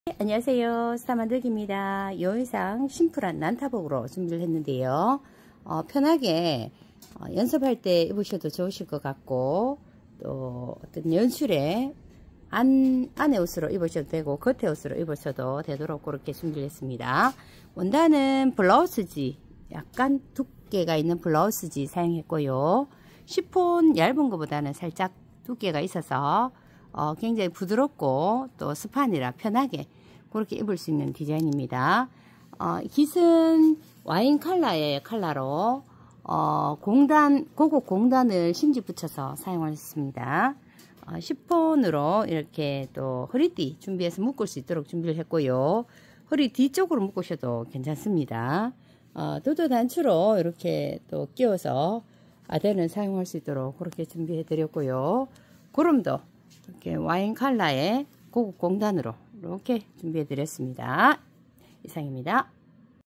안녕하세요, 스타만들기입니다. 이 의상 심플한 난타복으로 준비를 했는데요. 편하게 연습할 때 입으셔도 좋으실 것 같고, 또 어떤 연출에 안에 옷으로 입으셔도 되고 겉에 옷으로 입으셔도 되도록 그렇게 준비를 했습니다. 원단은 블라우스지, 약간 두께가 있는 블라우스지 사용했고요. 시폰 얇은 것보다는 살짝 두께가 있어서 굉장히 부드럽고 또 스판이라 편하게 그렇게 입을 수 있는 디자인입니다. 깃은 와인 컬러의 컬러로 고급 공단을 심지 붙여서 사용하셨습니다. 시폰으로 이렇게 또 허리띠 준비해서 묶을 수 있도록 준비를 했고요. 허리 뒤쪽으로 묶으셔도 괜찮습니다. 도도 단추로 이렇게 또 끼워서 아대는 사용할 수 있도록 그렇게 준비해 드렸고요. 구름도 이렇게 와인 컬러의 고급 공단으로 이렇게 준비해 드렸습니다. 이상입니다.